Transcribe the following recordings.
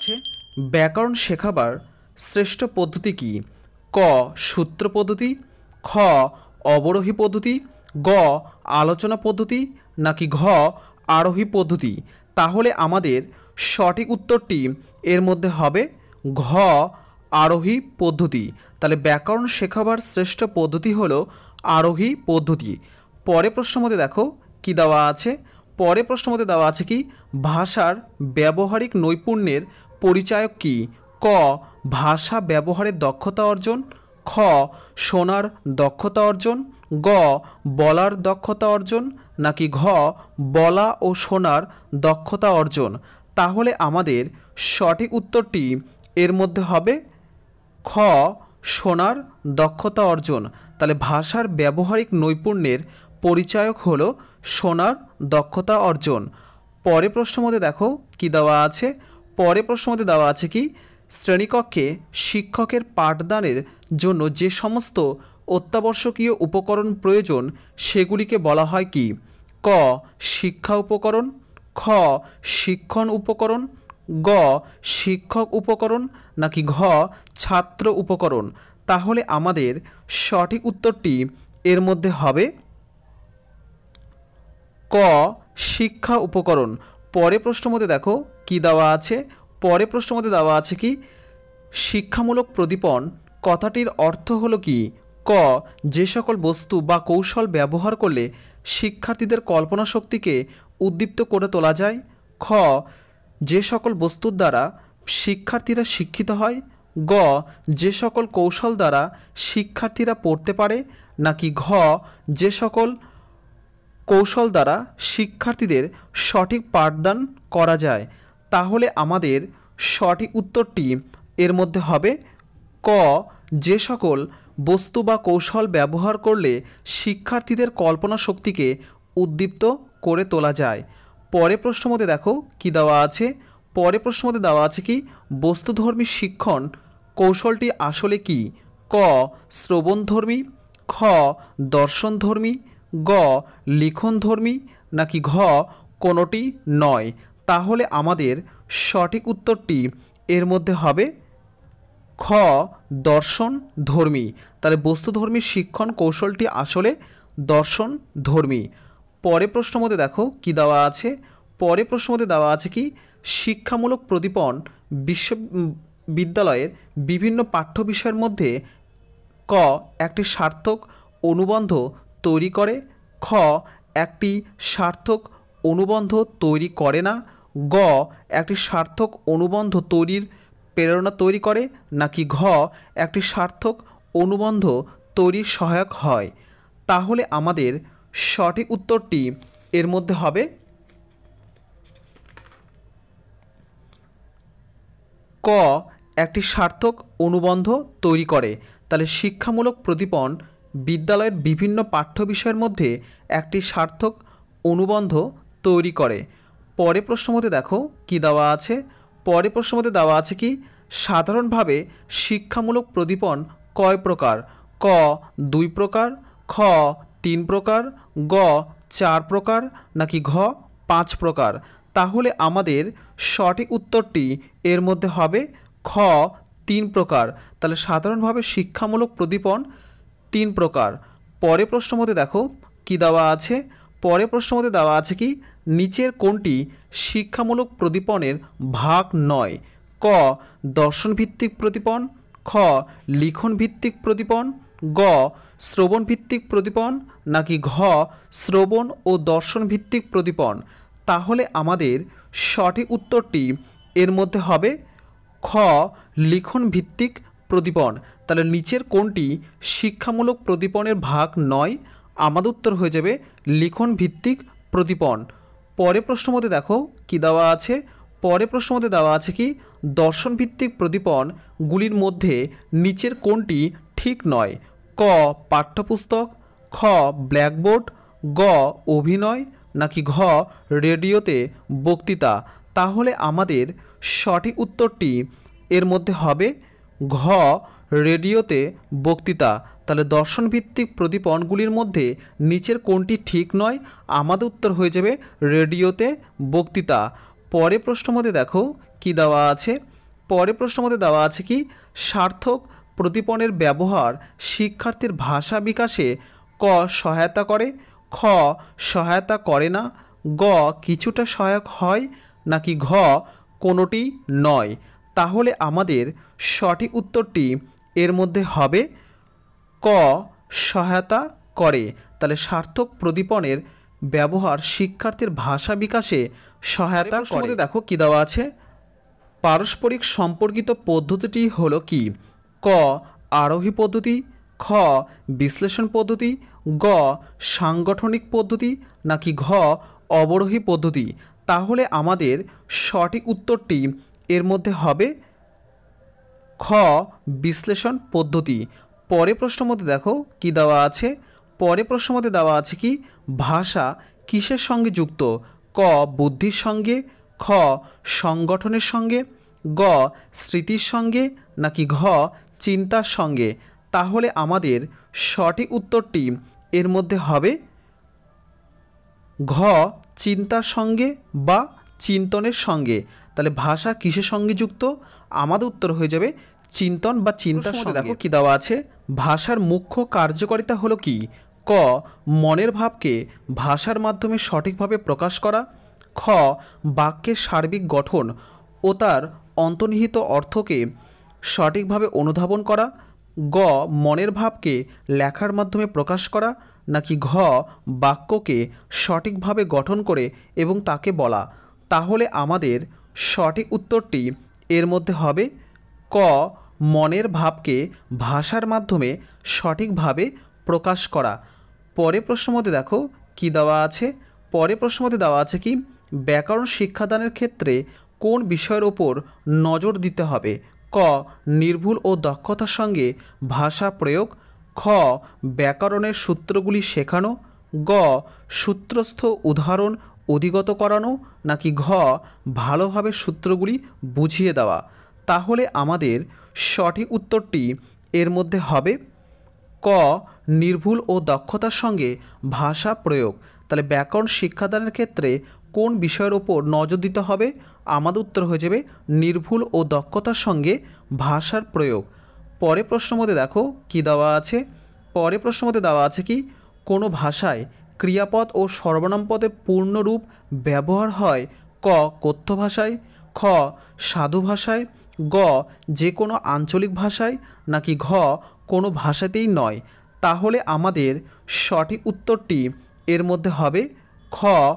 আছে ব্যাকরণ শেখাবার শ্রেষ্ঠ পদ্ধতি কি? ক সূত্র পদ্ধতি, খ অবরোহী পদ্ধতি, গ আলোচনা পদ্ধতি, নাকি ঘ আরোহী পদ্ধতি? তাহলে আমাদের সঠিক উত্তরটি এর মধ্যে হবে ঘ আরোহী পদ্ধতি। তাহলে ব্যাকরণ শেখাবার শ্রেষ্ঠ পদ্ধতি হলো আরোহী পদ্ধতি। পরে প্রশ্ন মধ্যে দেখো কি দেওয়া আছে। পরে প্রশ্ন মধ্যে দেওয়া আছে কি ভাষার ব্যবহারিক নৈপুণ্যের পরিচায়ক কি? ক ভাষা ব্যবহারের দক্ষতা অর্জন, খ শোনার দক্ষতা অর্জন, গ বলার দক্ষতা অর্জন, নাকি ঘ বলা ও শোনার দক্ষতা অর্জন? তাহলে আমাদের সঠিক উত্তরটি এর মধ্যে হবে খ শোনার দক্ষতা অর্জন। তাহলে ভাষার ব্যবহারিক নৈপুণ্যের পরিচায়ক হলো শোনার দক্ষতা অর্জন। পরে প্রশ্ন মধ্যে দেখো কি দেওয়া আছে। পরে প্রশ্ন মধ্যে দেওয়া আছে কি শ্রেণীকক্ষে শিক্ষকের পাঠদানের জন্য যে সমস্ত অত্যাবশ্যকীয় উপকরণ প্রয়োজন সেগুলিকে বলা হয় কি? ক শিক্ষা উপকরণ, খ শিক্ষণ উপকরণ, গ শিক্ষক উপকরণ, নাকি ঘ ছাত্র উপকরণ? তাহলে আমাদের সঠিক উত্তরটি এর মধ্যে হবে ক শিক্ষা উপকরণ। পরে প্রশ্ন মধ্যে দেখো কি দেওয়া আছে। পরে প্রশ্ন মধ্যে দেওয়া আছে কি শিক্ষামূলক প্রদীপন কথাটির অর্থ হলো কি? ক যে সকল বস্তু বা কৌশল ব্যবহার করলে শিক্ষার্থীদের কল্পনা শক্তিকে উদ্দীপ্ত করে তোলা যায়, খ যে সকল বস্তুর দ্বারা শিক্ষার্থীরা শিক্ষিত হয়, গ যে সকল কৌশল দ্বারা শিক্ষার্থীরা পড়তে পারে, নাকি ঘ যে সকল কৌশল দ্বারা শিক্ষার্থীদের সঠিক পাঠদান করা যায়? তাহলে আমাদের সঠিক উত্তরটি এর মধ্যে হবে ক যে সকল বস্তু বা কৌশল ব্যবহার করলে শিক্ষার্থীদের কল্পনা শক্তিকে উদ্দীপ্ত করে তোলা যায়। পরে প্রশ্ন মধ্যে দেখো কি দেওয়া আছে। পরে প্রশ্ন মধ্যে দেওয়া আছে কি বস্তুধর্মী শিক্ষণ কৌশলটি আসলে কি? ক শ্রবণধর্মী, খ দর্শনধর্মী, গ লিখনধর্মী, নাকি ঘ কোনোটি নয়? তাহলে আমাদের সঠিক উত্তরটি এর মধ্যে হবে খ দর্শন ধর্মী। তাহলে বস্তুধর্মী শিক্ষণ কৌশলটি আসলে দর্শন ধর্মী। পরে প্রশ্ন মধ্যে দেখো কি দেওয়া আছে। পরে প্রশ্ন মধ্যে দেওয়া আছে কি শিক্ষামূলক প্রদীপন বিশ্ববিদ্যালয়ের বিভিন্ন পাঠ্য বিষয়ের মধ্যে ক একটি সার্থক অনুবন্ধ তৈরি করে, খ একটি সার্থক অনুবন্ধ তৈরি করে না, গ একটি সার্থক অনুবন্ধ তৈরির প্রেরণা তৈরি করে, নাকি ঘ একটি সার্থক অনুবন্ধ তৈরির সহায়ক হয়? তাহলে আমাদের সঠিক উত্তরটি এর মধ্যে হবে ক একটি সার্থক অনুবন্ধ তৈরি করে। তাহলে শিক্ষামূলক প্রদীপন বিদ্যালয়ের বিভিন্ন পাঠ্য বিষয়ের মধ্যে একটি সার্থক অনুবন্ধ তৈরি করে। পরে প্রশ্ন মধ্যে দেখো কি দেওয়া আছে। পরে প্রশ্ন মধ্যে দেওয়া আছে কি সাধারণভাবে শিক্ষামূলক প্রদীপন কয় প্রকার? ক 2 প্রকার, খ 3 প্রকার, গ 4 প্রকার, নাকি ঘ 5 প্রকার? তাহলে আমাদের সঠিক উত্তরটি এর মধ্যে হবে খ 3 প্রকার। তাহলে সাধারণভাবে শিক্ষামূলক প্রদীপন 3 প্রকার। পরে প্রশ্ন মধ্যে দেখো কি দেওয়া আছে। পরে প্রশ্ন মধ্যে দেওয়া আছে কি নিচের কোনটি শিক্ষামূলক প্রদীপনের ভাগ নয়? ক দর্শনভিত্তিক প্রদীপন, খ লিখন ভিত্তিক প্রদীপন, গ শ্রবণ ভিত্তিক প্রদীপন, নাকি ঘ শ্রবণ ও দর্শন ভিত্তিক প্রদীপন? তাহলে আমাদের সঠিক উত্তরটি এর মধ্যে হবে খ লিখন ভিত্তিক প্রদীপন। তাহলে নিচের কোনটি শিক্ষামূলক প্রদীপনের ভাগ নয়? আমাদের উত্তর হয়ে যাবে লিখন ভিত্তিক প্রদীপন। পরে প্রশ্ন মধ্যে দেখো কি দেওয়া আছে। পরে প্রশ্ন মধ্যে দেওয়া আছে কি দর্শন ভিত্তিক প্রদীপনগুলির মধ্যে নিচের কোনটি ঠিক নয়? ক পাঠ্যপুস্তক, খ ব্ল্যাকবোর্ড, গ অভিনয়, নাকি ঘ রেডিওতে বক্তৃতা? তাহলে আমাদের সঠিক উত্তরটি এর মধ্যে হবে ঘ রেডিওতে বক্তৃতা। তাহলে দর্শনভিত্তিক প্রদীপনগুলির মধ্যে নিচের কোনটি ঠিক নয়? আমাদের উত্তর হয়ে যাবে রেডিওতে বক্তৃতা। পরে প্রশ্ন মধ্যে দেখো কি দেওয়া আছে। পরের প্রশ্নের মধ্যে দেওয়া আছে কি সার্থক প্রদীপনের ব্যবহার শিক্ষার্থীর ভাষা বিকাশে ক সহায়তা করে, খ সহায়তা করে না, গ কিছুটা সহায়ক হয়, নাকি ঘ কোনোটি নয়। তাহলে আমাদের সঠিক উত্তরটি এর মধ্যে হবে ক সহায়তা করে। তাহলে সার্থক প্রদীপনের ব্যবহার শিক্ষার্থীর ভাষা বিকাশে সহায়তা করে। দেখো কি দেওয়া আছে, পারস্পরিক সম্পর্কিত পদ্ধতিটি হলো কি, ক আরোহী পদ্ধতি, খ বিশ্লেষণ পদ্ধতি, গ সাংগঠনিক পদ্ধতি, নাকি ঘ অবরোহী পদ্ধতি। তাহলে আমাদের সঠিক উত্তরটি এর মধ্যে হবে খ বিশ্লেষণ পদ্ধতি। পরের প্রশ্নের মধ্যে দেখো কি দেওয়া আছে, পরের প্রশ্নের মধ্যে দেওয়া আছে কি ভাষা কিসের সঙ্গে যুক্ত, ক বুদ্ধির সঙ্গে, খ সংগঠনের সঙ্গে, গ স্মৃতির সঙ্গে, নাকি ঘ চিন্তার সঙ্গে। তাহলে আমাদের সঠিক উত্তরটি এর মধ্যে হবে ঘ চিন্তার সঙ্গে বা চিন্তনের সঙ্গে। তাহলে ভাষা কিসের সঙ্গে যুক্ত, আমাদের উত্তর হয়ে যাবে চিন্তন বা চিন্তার সঙ্গে। দেখো কি দেওয়া আছে, ভাষার মুখ্য কার্যকারিতা হলো কি, ক মনের ভাবকে ভাষার মাধ্যমে সঠিকভাবে প্রকাশ করা, খ বাক্যের সার্বিক গঠন ও তার অন্তর্নিহিত অর্থকে সঠিকভাবে অনুধাবন করা, গ মনের ভাবকে লেখার মাধ্যমে প্রকাশ করা, নাকি ঘ বাক্যকে সঠিকভাবে গঠন করে এবং তাকে বলা। তাহলে আমাদের সঠিক উত্তরটি এর মধ্যে হবে ক মনের ভাবকে ভাষার মাধ্যমে সঠিকভাবে প্রকাশ করা। পরের প্রশ্নের মধ্যে দেখো কি দেওয়া আছে, পরের প্রশ্নের মধ্যে দেওয়া আছে কি ব্যাকরণ শিক্ষাদানের ক্ষেত্রে কোন বিষয়ের ওপর নজর দিতে হবে, ক নির্ভুল ও দক্ষতার সঙ্গে ভাষা প্রয়োগ, খ ব্যাকরণের সূত্রগুলি শেখানো, গ সূত্রস্থ উদাহরণ অধিগত করানো, নাকি ঘ ভালোভাবে সূত্রগুলি বুঝিয়ে দেওয়া। তাহলে আমাদের সঠিক উত্তরটি এর মধ্যে হবে ক নির্ভুল ও দক্ষতার সঙ্গে ভাষা প্রয়োগ। তাহলে ব্যাকরণ শিক্ষাদানের ক্ষেত্রে কোন বিষয়ের ওপর নজর দিতে হবে, আমাদের উত্তর হয়ে যাবে নির্ভুল ও দক্ষতার সঙ্গে ভাষার প্রয়োগ। পরের প্রশ্নের মধ্যে দেখো কি দেওয়া আছে, পরের প্রশ্নের মধ্যে দেওয়া আছে কি কোনো ভাষায় ক্রিয়াপদ ও সর্বনাম পদের পূর্ণরূপ ব্যবহার হয়, ক কথ্য ভাষায়, খ সাধু ভাষায়, গ যে কোনো আঞ্চলিক ভাষায়, নাকি ঘ কোনো ভাষাতেই নয়। তাহলে আমাদের সঠিক উত্তরটি এর মধ্যে হবে খ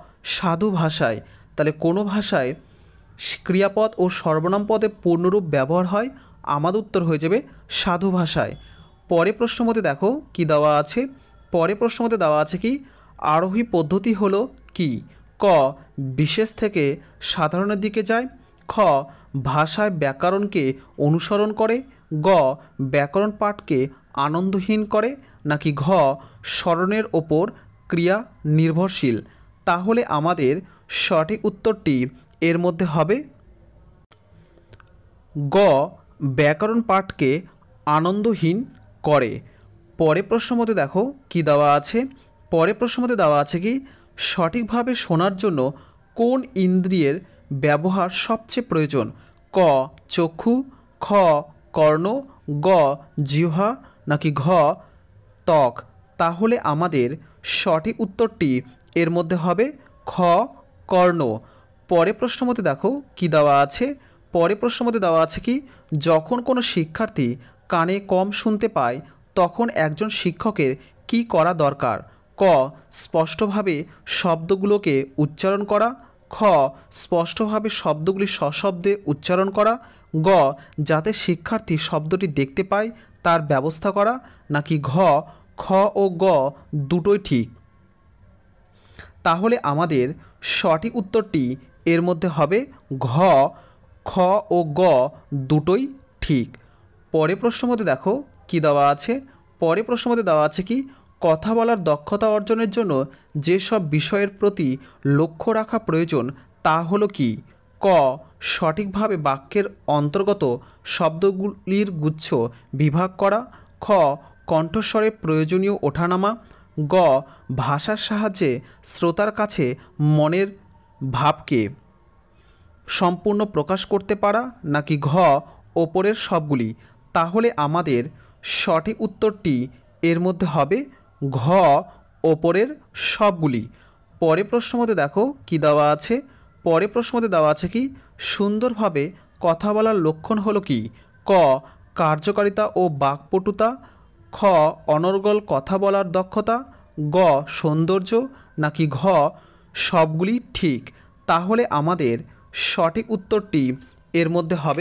সাধু ভাষায়। তাহলে কোনো ভাষায় ক্রিয়াপদ ও সর্বনাম পদে পূর্ণরূপ ব্যবহার হয়, আমাদের উত্তর হয়ে যাবে সাধু ভাষায়। পরের প্রশ্নের মধ্যে দেখো কি দেওয়া আছে, পরের প্রশ্নের মধ্যে দেওয়া আছে কি আরোহী পদ্ধতি হলো কি, ক বিশেষ থেকে সাধারণের দিকে যায়, খ ভাষায় ব্যাকরণকে অনুসরণ করে, গ ব্যাকরণ পাঠকে আনন্দহীন করে, নাকি ঘ স্মরণের ওপর ক্রিয়া নির্ভরশীল। তাহলে আমাদের সঠিক উত্তরটি এর মধ্যে হবে গ ব্যাকরণ পাঠকে আনন্দহীন করে। পরের প্রশ্নের মধ্যে দেখো কি দেওয়া আছে, পরের প্রশ্নের মধ্যে দেওয়া আছে কি সঠিকভাবে শোনার জন্য কোন ইন্দ্রিয়ের ব্যবহার সবচেয়ে প্রয়োজন, ক চক্ষু, খ কর্ণ, গ জিহ্বা, নাকি ঘ ত্বক। তাহলে আমাদের সঠিক উত্তরটি এর মধ্যে হবে খ কর্ণ। পরের প্রশ্নের মধ্যে দেখো কি দেওয়া আছে, পরের প্রশ্নের মধ্যে দেওয়া আছে কি যখন কোনো শিক্ষার্থী কানে কম শুনতে পায় তখন একজন শিক্ষকের কি করা দরকার, ক স্পষ্টভাবে শব্দগুলোকে উচ্চারণ করা, খ স্পষ্টভাবে শব্দগুলি সশব্দে উচ্চারণ করা, গ যাতে শিক্ষার্থী শব্দটি দেখতে পায় তার ব্যবস্থা করা, নাকি ঘ খ ও গ দুটোই ঠিক। তাহলে আমাদের সঠিক উত্তরটি এর মধ্যে হবে ঘ খ ও গ দুটোই ঠিক। পরের প্রশ্নের মধ্যে দেখো কি দেওয়া আছে, পরের প্রশ্নের মধ্যে দেওয়া আছে কি কথা বলার দক্ষতা অর্জনের জন্য যেসব বিষয়ের প্রতি লক্ষ্য রাখা প্রয়োজন তা হলো কি, ক সঠিকভাবে বাক্যের অন্তর্গত শব্দগুলির গুচ্ছ বিভাগ করা, খ কণ্ঠস্বরে প্রয়োজনীয় ওঠানামা, গ ভাষার সাহায্যে শ্রোতার কাছে মনের ভাবকে সম্পূর্ণ প্রকাশ করতে পারা, নাকি ঘ ওপরের সবগুলি? তাহলে আমাদের সঠিক উত্তরটি এর মধ্যে হবে ঘ ওপরের সবগুলি। পরে প্রশ্ন মধ্যে দেখো কি দেওয়া আছে। পরে প্রশ্ন মধ্যে দেওয়া আছে কি, সুন্দরভাবে কথা বলার লক্ষণ হলো কি? ক কার্যকারিতা ও বাকপটুতা, খ অনর্গল কথা বলার দক্ষতা, গ সৌন্দর্য, নাকি ঘ সবগুলি ঠিক? তাহলে আমাদের সঠিক উত্তরটি এর মধ্যে হবে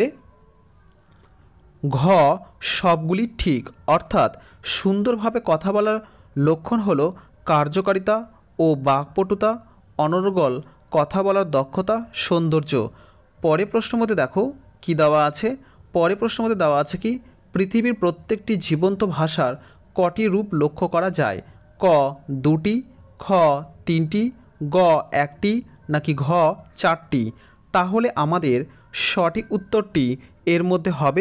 ঘ সবগুলি ঠিক। অর্থাৎ সুন্দরভাবে কথা বলার লক্ষণ হলো কার্যকারিতা ও বাকপটুতা, অনর্গল কথা বলার দক্ষতা, সৌন্দর্য। পরে প্রশ্ন মধ্যে দেখো কি দেওয়া আছে। পরে প্রশ্ন মধ্যে দেওয়া আছে কি, পৃথিবীর প্রত্যেকটি জীবন্ত ভাষার কটি রূপ লক্ষ্য করা যায়? ক দুটি, খ তিনটি, গ একটি, নাকি ঘ চারটি? তাহলে আমাদের সঠিক উত্তরটি এর মধ্যে হবে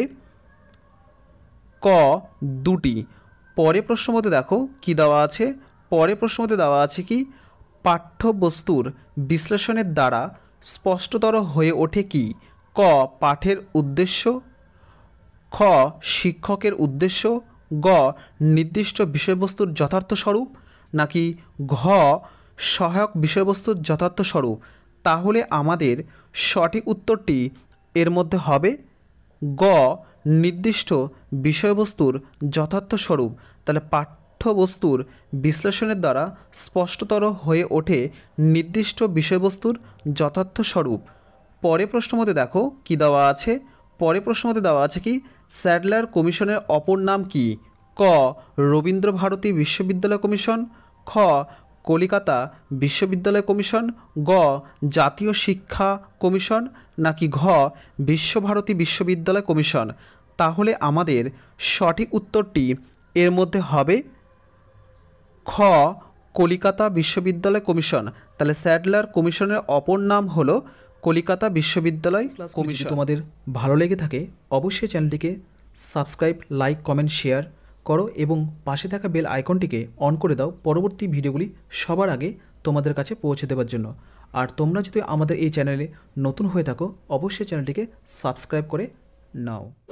ক দুটি। পরে প্রশ্ন মধ্যে দেখো কি দেওয়া আছে। পরে প্রশ্ন মধ্যে দেওয়া আছে কি, পাঠ্যবস্তুর বিশ্লেষণের দ্বারা স্পষ্টতর হয়ে ওঠে কি? ক পাঠের উদ্দেশ্য, খ শিক্ষকের উদ্দেশ্য, গ নির্দিষ্ট বিষয়বস্তুর যথার্থ স্বরূপ, নাকি ঘ সহায়ক বিষয়বস্তুর যথার্থ স্বরূপ? তাহলে আমাদের সঠিক উত্তরটি এর মধ্যে হবে গ নির্দিষ্ট বিষয়বস্তুর যথার্থ স্বরূপ। তাহলে পাঠ্যবস্তুর বিশ্লেষণের দ্বারা স্পষ্টতর হয়ে ওঠে নির্দিষ্ট বিষয়বস্তুর যথার্থ স্বরূপ। পরে প্রশ্ন মধ্যে দেখো কি দেওয়া আছে। পরে প্রশ্ন মধ্যে দেওয়া আছে কি, স্যাডলার কমিশনের অপর নাম কি? ক রবীন্দ্রভারতী বিশ্ববিদ্যালয় কমিশন, খ কলিকাতা বিশ্ববিদ্যালয় কমিশন, গ জাতীয় শিক্ষা কমিশন, নাকি ঘ বিশ্বভারতী বিশ্ববিদ্যালয় কমিশন? তাহলে আমাদের সঠিক উত্তরটি এর মধ্যে হবে খ কলিকাতা বিশ্ববিদ্যালয় কমিশন। তাহলে স্যাডলার কমিশনের অপর নাম হলো কলিকাতা বিশ্ববিদ্যালয় কমিশন। তোমাদের ভালো লেগে থাকে অবশ্যই চ্যানেলটিকে সাবস্ক্রাইব, লাইক, কমেন্ট, শেয়ার করো এবং পাশে থাকা বেল আইকনটিকে অন করে দাও পরবর্তী ভিডিওগুলি সবার আগে তোমাদের কাছে পৌঁছে দেওয়ার জন্য। আর তোমরা যদি আমাদের এই চ্যানেলে নতুন হয়ে থাকো অবশ্যই চ্যানেলটিকে সাবস্ক্রাইব করে নাও।